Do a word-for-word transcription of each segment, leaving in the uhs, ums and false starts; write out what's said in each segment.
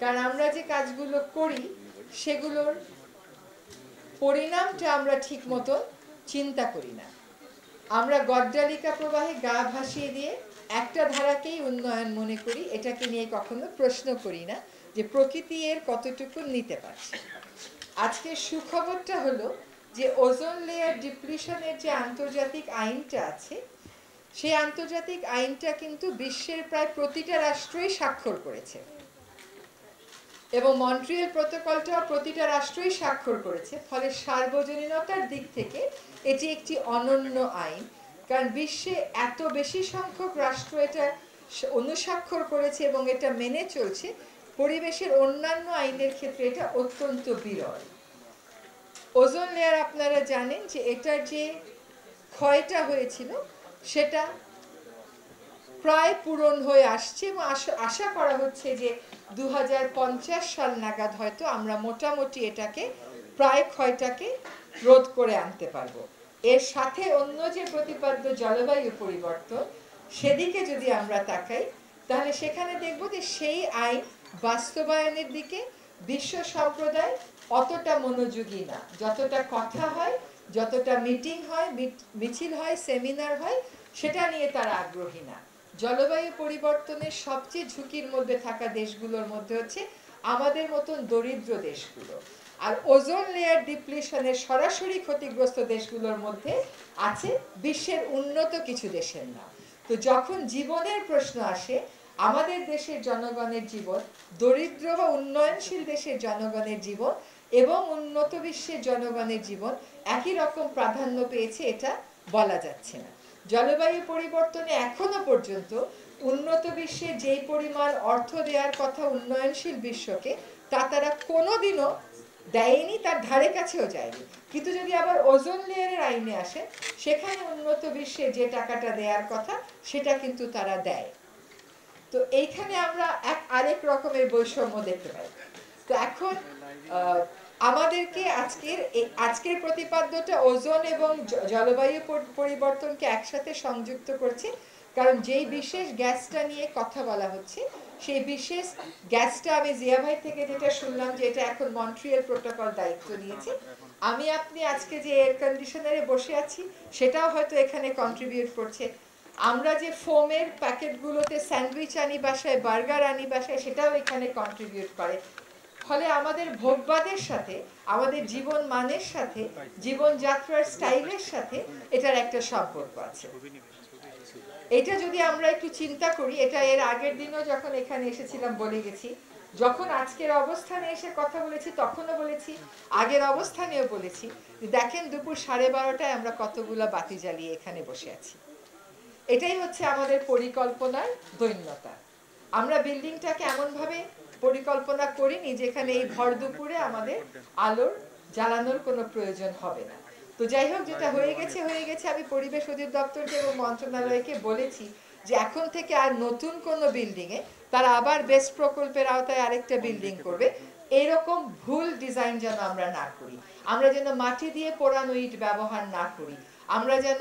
কারণ আমরা যে কাজগুলো করি সেগুলোর পরিণামটা আমরা ঠিক মতো চিন্তা করি না। আমরা গড্ডালিকা প্রবাহে গা ভাসিয়ে দিয়ে একটা ধারাকেই উন্নয়ন মনে করি, এটাকে নিয়ে কখনো প্রশ্ন করি না যে প্রকৃতি এর কতটুকু নিতে পারছে। আজকে সুখবরটা হলো যে ওজোন লেয়ার ডিপ্লিশনের যে আন্তর্জাতিক আইনটা আছে সেই আন্তর্জাতিক আইনটা কিন্তু বিশ্বের প্রায় প্রতিটা রাষ্ট্রই স্বাক্ষর করেছে এবং মন্ট্রিয়াল প্রটোকলটাও প্রতিটা রাষ্ট্রই স্বাক্ষর করেছে। ফলে সার্বজনীনতার দিক থেকে এটি একটি অনন্য আইন, কারণ বিশ্বে এত বেশি সংখ্যক রাষ্ট্র এটা অনুস্বাক্ষর করেছে এবং এটা মেনে চলছে। পরিবেশের অন্যান্য আইনের ক্ষেত্রে এটা অত্যন্ত বিরল। ওজোন লেয়ার আপনারা জানেন যে এটার যে ক্ষয়টা হয়েছিল সেটা প্রায় পূরণ হয়ে আসছে এবং আশা করা হচ্ছে যে দু হাজার পঞ্চাশ সাল নাগাদ হয়তো আমরা মোটামুটি এটাকে প্রায় ক্ষয়টাকে রোধ করে আনতে পারবো। এর সাথে অন্য যে প্রতিপাদ্য জলবায়ু পরিবর্তন সেদিকে যদি আমরা তাকাই তাহলে সেখানে দেখব যে সেই আইন বাস্তবায়নের দিকে বিশ্ব সম্প্রদায় অতটা মনোযোগী না। যতটা কথা হয়, যতটা মিটিং হয়, মিছিল হয়, সেমিনার হয়, সেটা নিয়ে তারা আগ্রহী না। জলবায়ু পরিবর্তনের সবচেয়ে ঝুঁকির মধ্যে থাকা দেশগুলোর মধ্যে হচ্ছে আমাদের মতন দরিদ্র দেশগুলো, আর ওজোন লেয়ার ডিপ্লিশনের সরাসরি ক্ষতিগ্রস্ত দেশগুলোর মধ্যে আছে বিশ্বের উন্নত কিছু দেশের নাম। তো যখন জীবনের প্রশ্ন আসে, আমাদের দেশের জনগণের জীবন, দরিদ্র বা উন্নয়নশীল দেশের জনগণের জীবন এবং উন্নত বিশ্বের জনগণের জীবন একই রকম প্রাধান্য পেয়েছে এটা বলা যাচ্ছে না। জলবায়ু পরিবর্তনে এখনো পর্যন্ত উন্নত বিশ্বে যেই পরিমাণ অর্থ দেওয়ার কথা উন্নয়নশীল বিশ্বকে তা তারা কোনোদিনও দেয়নি, তার ধারে কাছেও যায়নি। কিন্তু যদি আবার ওজোন লেয়ারের আইনে আসে সেখানে উন্নত বিশ্বে যে টাকাটা দেওয়ার কথা সেটা কিন্তু তারা দেয়। তো এইখানে আমরা এক আরেক রকমের বৈষম্য দেখতে পাই। তো এখন আমাদেরকে আজকের আজকের প্রতিপাদ্যটা ওজোন এবং জলবায়ু পরিবর্তনকে একসাথে সংযুক্ত করছে, কারণ যেই বিশেষ গ্যাসটা নিয়ে কথা বলা হচ্ছে সেই বিশেষ গ্যাসটা আমি জিয়া ভাই থেকে যেটা শুনলাম যে এটা এখন মন্ট্রিয়াল প্রটোকল দায়িত্ব নিয়েছে। আমি আপনি আজকে যে এয়ার কন্ডিশনারে বসে আছি সেটাও হয়তো এখানে কন্ট্রিবিউট করছে। আমরা যে ফোমের প্যাকেটগুলোতে স্যান্ডউইচ আনি বাসায়, বার্গার আনি বাসায়, সেটাও এখানে কন্ট্রিবিউট করে। ফলে আমাদের ভোগবাদের সাথে, আমাদের জীবন মানের সাথে, জীবনযাত্রার স্টাইলের সাথে এটার একটা সম্পর্ক আছে। এটা যদি আমরা একটু চিন্তা করি, এটা এর আগের দিনও যখন এখানে এসেছিলাম বলে গেছি, যখন আজকের অবস্থানে এসে কথা বলেছি তখনও বলেছি, আগের অবস্থানেও বলেছি, দেখেন দুপুর সাড়ে বারোটায় আমরা কতগুলো বাতি জ্বালিয়ে এখানে বসে আছি। এটাই হচ্ছে আমাদের পরিকল্পনার দৈন্যতা। আমরা বিল্ডিংটাকে এমনভাবে পরিকল্পনা করিনি যেখানে এই ভর দুপুরে আমাদের আলোর জ্বালানোর কোনো প্রয়োজন হবে না। তো যাই হোক, যেটা হয়ে গেছে হয়ে গেছে। আমি পরিবেশ অধিদপ্তরকে এবং মন্ত্রণালয়কে বলেছি যে এখন থেকে আর নতুন কোনো বিল্ডিংয়ে তারা আবার বেস্ট প্রকল্পের আওতায় আরেকটা বিল্ডিং করবে, এরকম ভুল ডিজাইন যেন আমরা না করি। আমরা যেন মাটি দিয়ে পোড়ানো ইট ব্যবহার না করি। আমরা যেন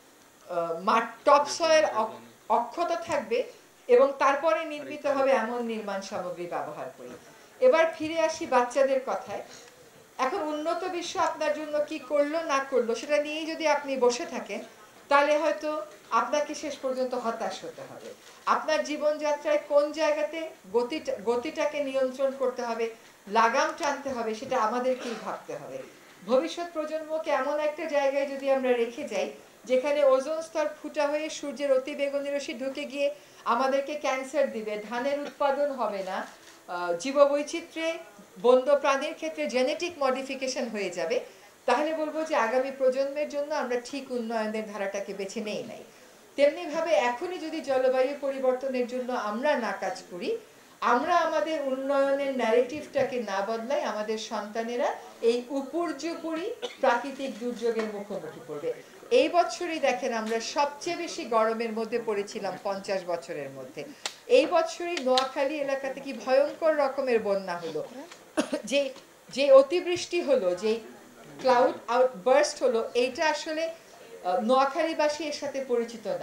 টপ সয়ের অক্ষত থাকবে এবং তারপরে নির্মিত হবে এমন নির্মাণ সামগ্রী ব্যবহার করি। এবার ফিরে আসি বাচ্চাদের কথায়। এখন উন্নত বিশ্ব আপনার জন্য কি করলো না করলো সেটা নিয়েই যদি আপনি বসে থাকেন তাহলে হয়তো আপনাকে শেষ পর্যন্ত হতাশ হতে হবে। আপনার জীবনযাত্রায় কোন জায়গাতে গতিটা গতিটাকে নিয়ন্ত্রণ করতে হবে, লাগাম টানতে হবে, সেটা আমাদেরকেই ভাবতে হবে। ভবিষ্যৎ প্রজন্মকে এমন একটা জায়গায় যদি আমরা রেখে যাই যেখানে ওজোন স্তর ফুটা হয়ে সূর্যের অতি বেগুনি রশ্মি ঢুকে গিয়ে আমাদেরকে ক্যান্সার দিবে, ধানের উৎপাদন হবে না, জীববৈচিত্র্যে বন্য প্রাণীর ক্ষেত্রে জেনেটিক মডিফিকেশন হয়ে যাবে, তাহলে বলবো যে আগামী প্রজন্মের জন্য আমরা ঠিক উন্নয়নের ধারাটাকে বেছে নেই নাই। তেমনিভাবে এখনই যদি জলবায়ু পরিবর্তনের জন্য আমরা না কাজ করি, আমরা আমাদের উন্নয়নের ন্যারেটিভটাকে না বদলাই, আমাদের সন্তানেরা এই উপর্যুপরি প্রাকৃতিক দুর্যোগের মুখোমুখি পড়বে। এই বছরই দেখেন আমরা সবচেয়ে বেশি গরমের মধ্যে পড়েছিলাম পঞ্চাশ বছরের মধ্যে। এই বছরই নোয়াখালী এলাকাতে কি ভয়ঙ্কর রকমের বন্যা হলো, যে যে অতিবৃষ্টি হলো, যে ক্লাউড আউটবার্স্ট হলো, এইটা আসলে নোয়াখালীবাসী এর সাথে পরিচিত না।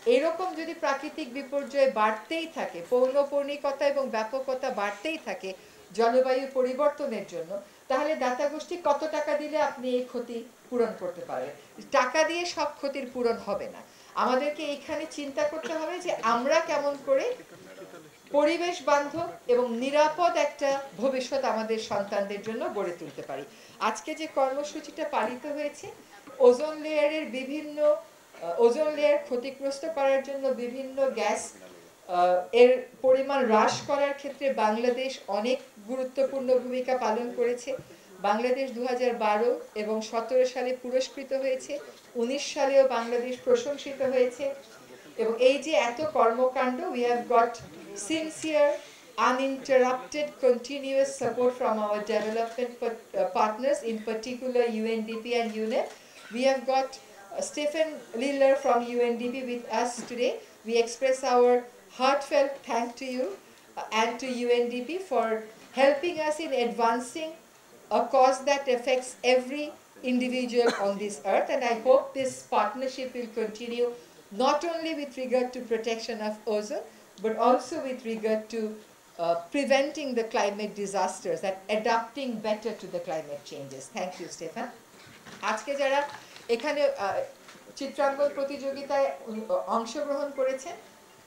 এরকম যদি প্রাকৃতিক বিপর্যয় বাড়তেই থাকে, পৌনঃপৌনিকতা এবং ব্যাপকতা বাড়তেই থাকে জলবায়ু পরিবর্তনের জন্য, তাহলে দাতা গোষ্ঠী কত টাকা দিলে আপনি এই ক্ষতি পূরণ করতে পারেন? টাকা দিয়ে সব ক্ষতির পূরণ হবে না। আমাদেরকে এখানে চিন্তা করতে হবে যে আমরা কেমন করে পরিবেশ বান্ধব এবং নিরাপদ একটা ভবিষ্যৎ আমাদের সন্তানদের জন্য গড়ে তুলতে পারি। আজকে যে কর্মসূচিটা পালিত হয়েছে, ওজোন লেয়ারের বিভিন্ন ওজোন লেয়ার ক্ষতিগ্রস্ত করার জন্য বিভিন্ন গ্যাস এর পরিমাণ হ্রাস করার ক্ষেত্রে বাংলাদেশ অনেক গুরুত্বপূর্ণ ভূমিকা পালন করেছে। বাংলাদেশ দু হাজার বারো এবং সতেরো সালে পুরস্কৃত হয়েছে, উনিশ সালেও বাংলাদেশ প্রশংসিত হয়েছে। এবং এই যে এত কর্মকাণ্ড, we have got sincere, uninterrupted, continuous support from our development partners, in particular U N D P and U N E P. We have got uh, Stephen Liller from U N D P with us today. We express our heartfelt thanks to you uh, and to U N D P for helping us in advancing a cause that affects every individual on this earth. And I hope this partnership will continue not only with regard to protection of ozone, but also with regard to uh, preventing the climate disasters and adapting better to the climate changes. Thank you, Stefan. আজকে যারা এখানে চিত্রাঙ্কন প্রতিযোগিতায় অংশগ্রহণ করেছেন,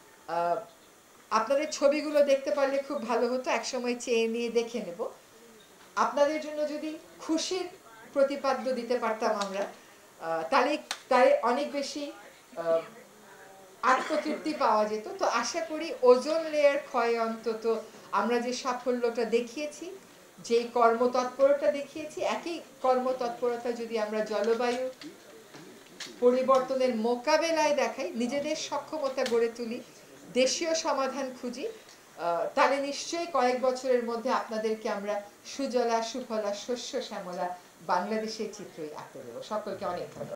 আপনাদের ছবিগুলো দেখতে পারলে খুব ভালো হতো, একসময় চেয়ে নিয়ে দেখে নেব। আপনাদের জন্য যদি খুশির প্রতিপাদ্য দিতে পারতাম আমরা, তাহলে তাই অনেক বেশি আত্মতৃপ্তি পাওয়া যেত। তো আশা করি ওজোন লেয়ার ক্ষয় অন্তত আমরা যে সাফল্যটা দেখিয়েছি, যে কর্মতৎপরতা দেখিয়েছি, একই কর্মতৎপরতা যদি আমরা জলবায়ু পরিবর্তনের মোকাবেলায় দেখাই, নিজেদের সক্ষমতা গড়ে তুলি, দেশীয় সমাধান খুঁজি, তাহলে নিশ্চয়ই কয়েক বছরের মধ্যে আপনাদেরকে আমরা সুজলা সুফলা শস্য শ্যামলা বাংলাদেশের চিত্রই আঁকতে দেবো। সকলকে অনেক ধন্যবাদ।